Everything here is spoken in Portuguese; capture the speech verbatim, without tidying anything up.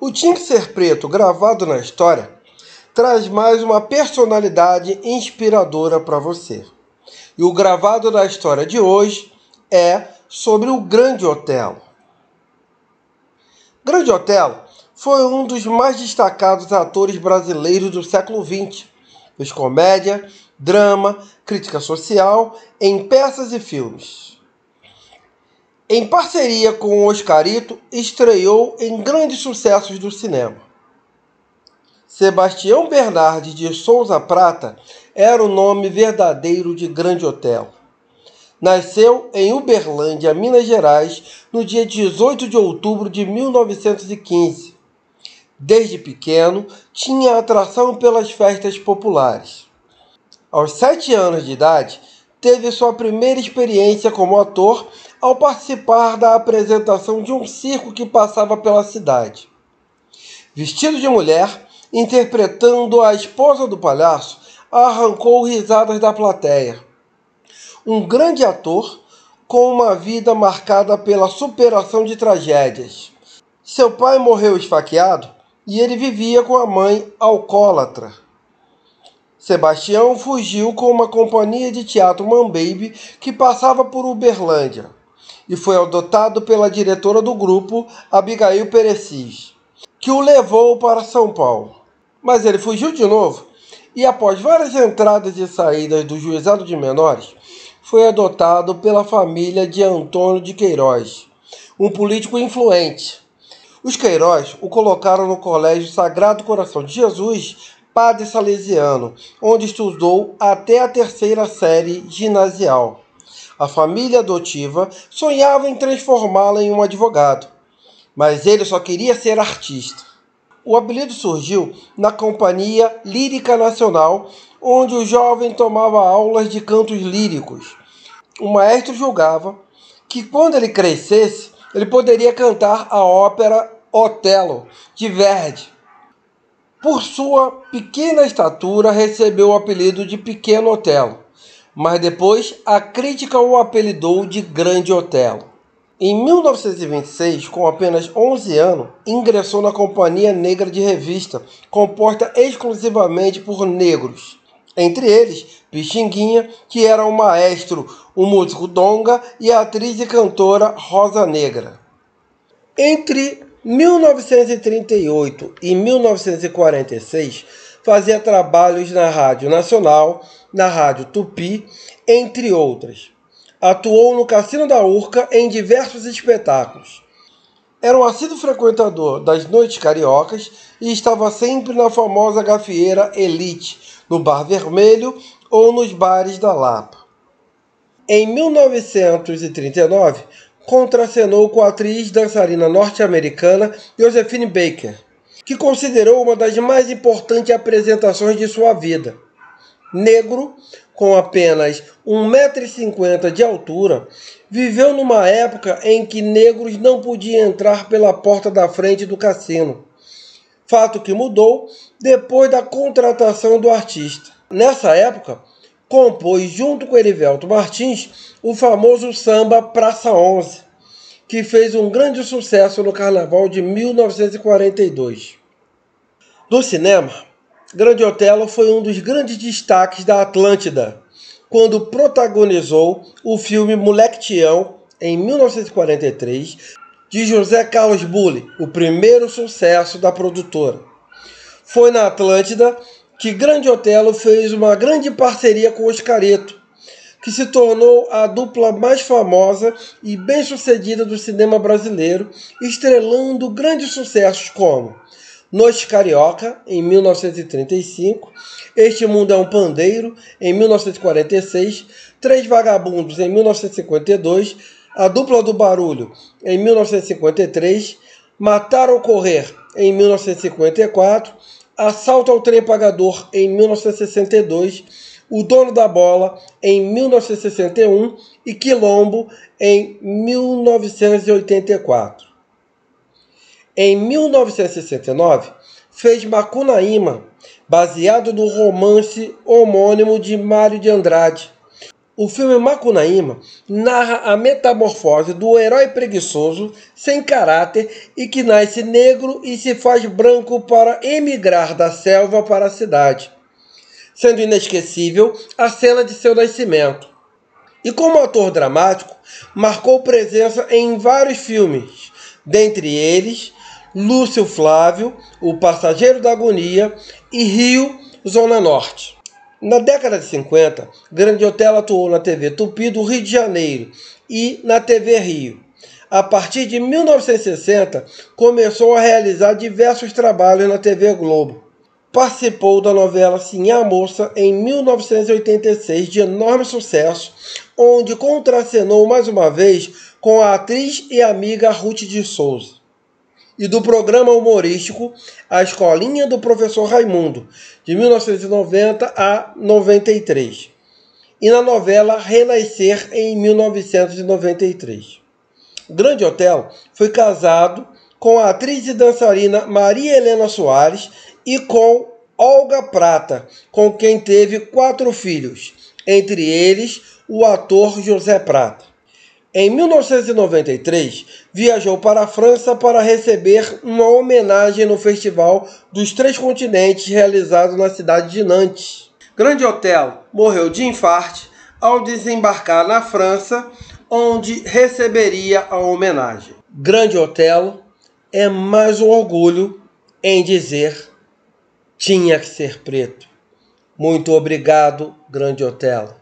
O Tinha Que Ser Preto, gravado na história, traz mais uma personalidade inspiradora para você. E o gravado da história de hoje é sobre o Grande Otelo. Grande Otelo foi um dos mais destacados atores brasileiros do século vinte. Fez comédia, drama, crítica social em peças e filmes. Em parceria com Oscarito, estreou em grandes sucessos do cinema. Sebastião Bernardes de Souza Prata era o nome verdadeiro de Grande Otelo. Nasceu em Uberlândia, Minas Gerais, no dia dezoito de outubro de mil novecentos e quinze. Desde pequeno, tinha atração pelas festas populares. Aos sete anos de idade, teve sua primeira experiência como ator ao participar da apresentação de um circo que passava pela cidade. Vestido de mulher, interpretando a esposa do palhaço, arrancou risadas da plateia. Um grande ator com uma vida marcada pela superação de tragédias. Seu pai morreu esfaqueado e ele vivia com a mãe alcoólatra. Sebastião fugiu com uma companhia de teatro Mambembe que passava por Uberlândia e foi adotado pela diretora do grupo, Abigail Perecis, que o levou para São Paulo. Mas ele fugiu de novo e, após várias entradas e saídas do juizado de menores, foi adotado pela família de Antônio de Queiroz, um político influente. Os Queiroz o colocaram no Colégio Sagrado Coração de Jesus, Padre Salesiano, onde estudou até a terceira série ginasial. A família adotiva sonhava em transformá-la em um advogado, mas ele só queria ser artista. O apelido surgiu na Companhia Lírica Nacional, onde o jovem tomava aulas de cantos líricos. O maestro julgava que, quando ele crescesse, ele poderia cantar a ópera Otelo, de Verdi. Por sua pequena estatura, recebeu o apelido de Pequeno Otelo, mas depois a crítica o apelidou de Grande Otelo. Em mil novecentos e vinte e seis, com apenas onze anos, ingressou na Companhia Negra de Revista, composta exclusivamente por negros. Entre eles, Pixinguinha, que era o maestro, o músico Donga e a atriz e cantora Rosa Negra. Entre mil novecentos e trinta e oito e mil novecentos e quarenta e seis, fazia trabalhos na Rádio Nacional, na Rádio Tupi, entre outras. Atuou no Cassino da Urca em diversos espetáculos. Era um assíduo frequentador das noites cariocas e estava sempre na famosa gafieira Elite, no Bar Vermelho ou nos bares da Lapa. Em mil novecentos e trinta e nove, contracenou com a atriz dançarina norte-americana Josephine Baker, que considerou uma das mais importantes apresentações de sua vida. Negro, com apenas um metro e cinquenta de altura, viveu numa época em que negros não podiam entrar pela porta da frente do cassino. Fato que mudou depois da contratação do artista. Nessa época, compôs junto com Erivelto Martins o famoso samba Praça onze, que fez um grande sucesso no Carnaval de mil novecentos e quarenta e dois. Do cinema, Grande Otelo foi um dos grandes destaques da Atlântida, quando protagonizou o filme Moleque Tião, em mil novecentos e quarenta e três, de José Carlos Bulli, o primeiro sucesso da produtora. Foi na Atlântida que Grande Otelo fez uma grande parceria com Oscarito, que se tornou a dupla mais famosa e bem-sucedida do cinema brasileiro, estrelando grandes sucessos como Noite Carioca, em mil novecentos e trinta e cinco, Este Mundo é um Pandeiro, em mil novecentos e quarenta e seis, Três Vagabundos, em mil novecentos e cinquenta e dois, A Dupla do Barulho, em mil novecentos e cinquenta e três, Matar ou Correr, em mil novecentos e cinquenta e quatro, Assalto ao Trem Pagador, em mil novecentos e sessenta e dois, O Dono da Bola, em mil novecentos e sessenta e um e Quilombo, em mil novecentos e oitenta e quatro. Em mil novecentos e sessenta e nove, fez Macunaíma, baseado no romance homônimo de Mário de Andrade. O filme Macunaíma narra a metamorfose do herói preguiçoso, sem caráter e que nasce negro e se faz branco para emigrar da selva para a cidade, sendo inesquecível a cena de seu nascimento. E como ator dramático, marcou presença em vários filmes, dentre eles Lúcio Flávio, O Passageiro da Agonia e Rio, Zona Norte. Na década de cinquenta, Grande Otelo atuou na T V Tupi do Rio de Janeiro e na T V Rio. A partir de mil novecentos e sessenta, começou a realizar diversos trabalhos na T V Globo. Participou da novela Sim a Moça em mil novecentos e oitenta e seis, de enorme sucesso, onde contracenou mais uma vez com a atriz e amiga Ruth de Souza. E do programa humorístico A Escolinha do Professor Raimundo, de mil novecentos e noventa a noventa e três. E na novela Renascer, em mil novecentos e noventa e três. Grande Otelo foi casado com a atriz e dançarina Maria Helena Soares e com Olga Prata, com quem teve quatro filhos, entre eles o ator José Prata. Em mil novecentos e noventa e três, viajou para a França para receber uma homenagem no Festival dos Três Continentes, realizado na cidade de Nantes. Grande Otelo morreu de infarte ao desembarcar na França, onde receberia a homenagem. Grande Otelo é mais um orgulho em dizer: tinha que ser preto. Muito obrigado, Grande Otelo.